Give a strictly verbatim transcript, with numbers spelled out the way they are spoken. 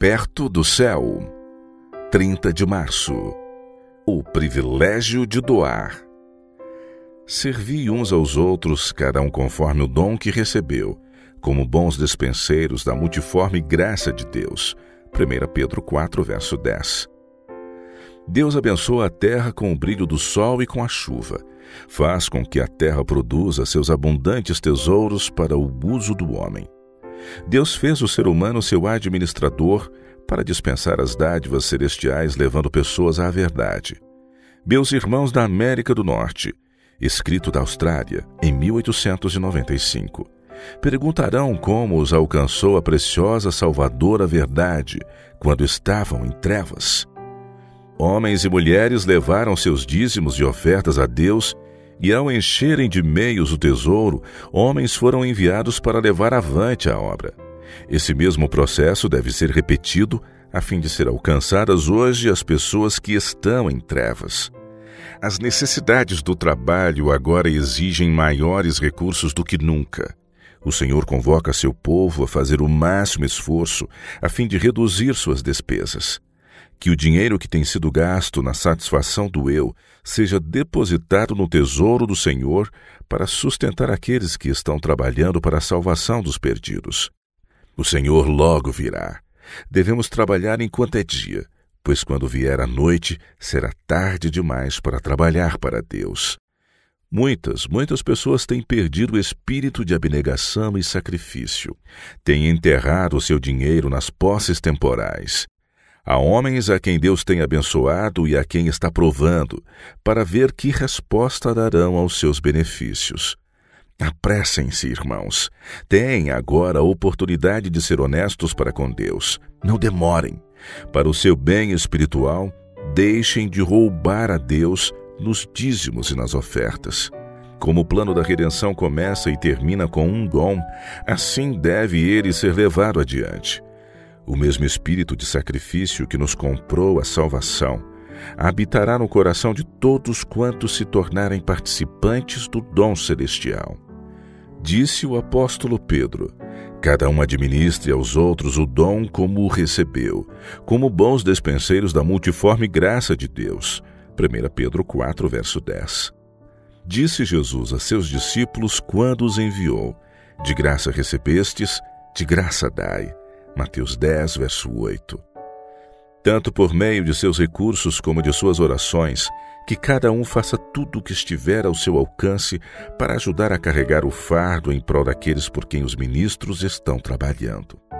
Perto do céu. trinta de março. O privilégio de doar. Servi uns aos outros, cada um conforme o dom que recebeu, como bons despenseiros da multiforme graça de Deus. primeira Pedro quatro, verso dez. Deus abençoa a terra com o brilho do sol e com a chuva. Faz com que a terra produza seus abundantes tesouros para o uso do homem. Deus fez o ser humano seu administrador para dispensar as dádivas celestiais, levando pessoas à verdade. Meus irmãos da América do Norte, escrito da Austrália, em mil oitocentos e noventa e cinco, perguntarão como os alcançou a preciosa salvadora verdade quando estavam em trevas. Homens e mulheres levaram seus dízimos e ofertas a Deus, e ao encherem de meios o tesouro, homens foram enviados para levar avante a obra. Esse mesmo processo deve ser repetido a fim de ser alcançadas hoje as pessoas que estão em trevas. As necessidades do trabalho agora exigem maiores recursos do que nunca. O Senhor convoca seu povo a fazer o máximo esforço a fim de reduzir suas despesas. Que o dinheiro que tem sido gasto na satisfação do eu seja depositado no tesouro do Senhor para sustentar aqueles que estão trabalhando para a salvação dos perdidos. O Senhor logo virá. Devemos trabalhar enquanto é dia, pois quando vier a noite, será tarde demais para trabalhar para Deus. Muitas, muitas pessoas têm perdido o espírito de abnegação e sacrifício. Têm enterrado o seu dinheiro nas posses temporais. Há homens a quem Deus tem abençoado e a quem está provando, para ver que resposta darão aos seus benefícios. Apressem-se, irmãos. Têm agora a oportunidade de ser honestos para com Deus. Não demorem. Para o seu bem espiritual, deixem de roubar a Deus nos dízimos e nas ofertas. Como o plano da redenção começa e termina com um dom, assim deve ele ser levado adiante. O mesmo espírito de sacrifício que nos comprou a salvação habitará no coração de todos quantos se tornarem participantes do dom celestial. Disse o apóstolo Pedro: cada um administre aos outros o dom como o recebeu, como bons despenseiros da multiforme graça de Deus. primeira Pedro quatro, verso dez. Disse Jesus a seus discípulos quando os enviou: de graça recebestes, de graça dai. Mateus dez, verso oito. Tanto por meio de seus recursos como de suas orações, que cada um faça tudo o que estiver ao seu alcance para ajudar a carregar o fardo em prol daqueles por quem os ministros estão trabalhando.